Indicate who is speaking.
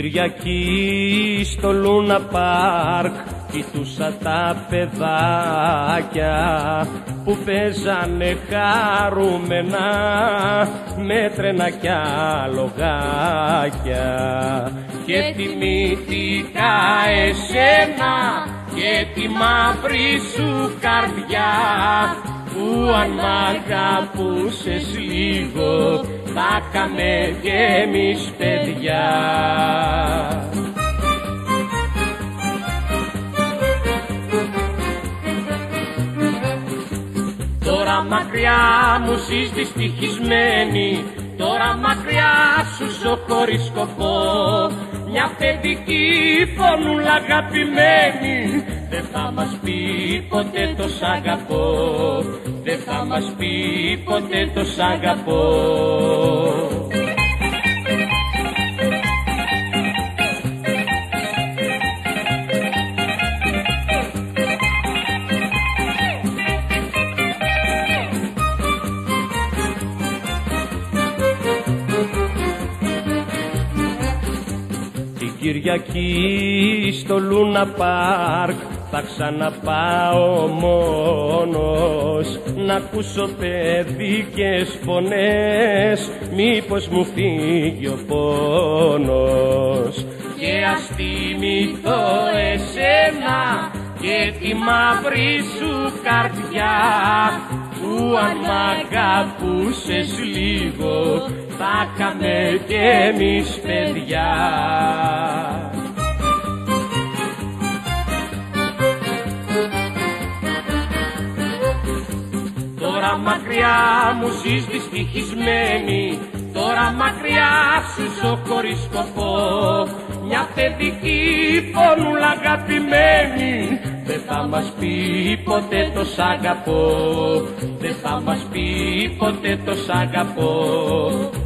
Speaker 1: Κυριακή στο Λούνα Πάρκ κοιτούσα τα παιδάκια που παίζανε χαρούμενα με τρένα κι αλογάκια και θυμήθηκα εσένα και τη μαύρη σου καρδιά που αν μ' αγαπούσες λίγο θα καμε κι εμείς παιδιά. Τώρα μακριά μου ζεις δυστυχισμένη, τώρα μακριά σου ζω χωρίς σκοπό, μια παιδική φωνούλα αγαπημένη δεν θα μας πει ποτέ το σ' αγαπώ, δεν θα μας πει ποτέ το σ' αγαπώ. Κυριακή στο Λούνα Πάρκ θα ξαναπάω μόνος να ακούσω παιδικές φωνές, μήπως μου φύγει ο πόνος και ας θυμηθώ εσένα και τη μαύρη σου καρδιά που αν μ' αγαπούσες λίγο θα καμε κι εμείς παιδιά. Τώρα μακριά μου ζεις δυστυχισμένη, τώρα μακριά σου ζω χωρίς σκοπό, μια παιδική φωνούλα αγαπημένη δεν θα μας πει ποτέ το σ' αγαπώ, δεν θα μας πει ποτέ το σ' αγαπώ.